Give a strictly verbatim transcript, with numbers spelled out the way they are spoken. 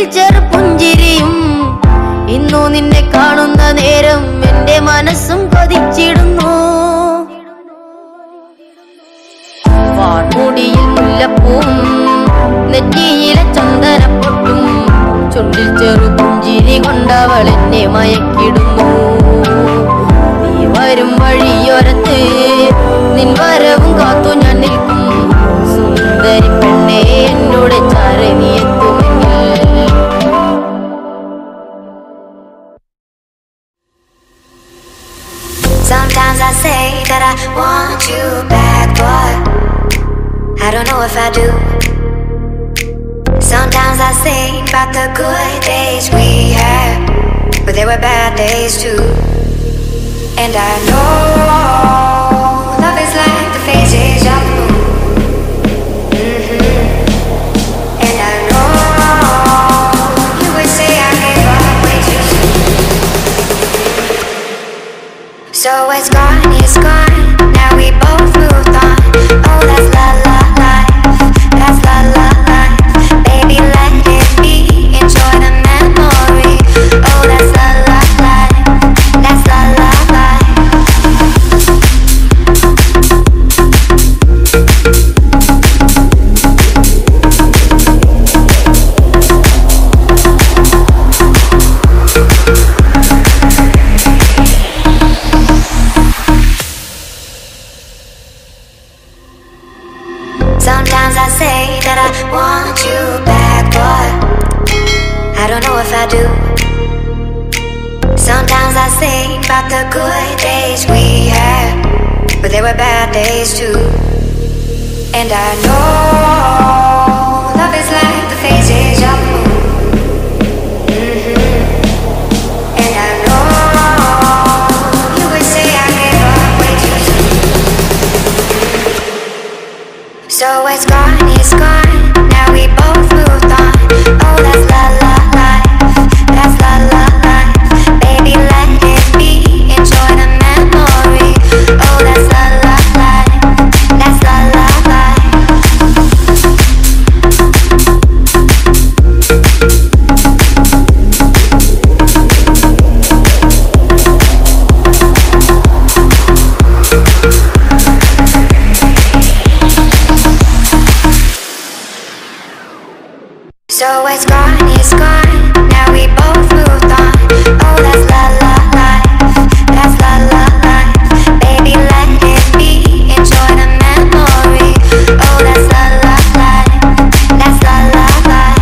ചുണ്ടിൽ ചെറുപുഞ്ചിരിയും. ഇന്നു നിന്നെ കാണുന്ന നേരം എന്റെ മനസ്സും കൊതിച്ചിടുന്നു. വാർമുടിയിൽ മുല്ലപ്പൂവും നെറ്റിയിലെ ചന്ദനപ്പൊട്ടും ചുണ്ടിൽ ചെറുപുഞ്ചിരി കൊണ്ടവൾ എന്നെ മയക്കിടുന്നു. നീ വരും വഴിയോരത്ത് നിൻ വരവും കാത്തു ഞാൻ നിൽക്കും. സുന്ദരി പെണ്ണെ എന്നോട് ചാരെ നീ എത്തുമെങ്കിൽ. Sometimes I say that I want you back, but I don't know if I do. Sometimes I think about the good days we had, but there were bad days too. And I know love is like the phases of the moon. Mm-hmm. And I know you would say I gave up way too soon. So it's gone, it's gone, now we both moved on. Oh, that's la la life, that's la la life. Baby, let it be, enjoy the memory. Oh, that's la la life, that's la la life. Sometimes I say that I want you back, but I don't know if I do. Sometimes I think about the good days we had, but there were bad days too. And I know love is like the phases of the moon. Mm-hmm. And I know you would say I gave up way too soon. So it's gone, it's gone, now we both moved on. Oh, that's la la life, that's la la life. Baby, let it be, enjoy the memory. Oh, that's la la life, that's la la life. So it's gone, it's gone, now we both moved on. Oh, that's la la life, that's la la life. Baby, let it be, enjoy the memory. Oh, that's la la life, that's la la life.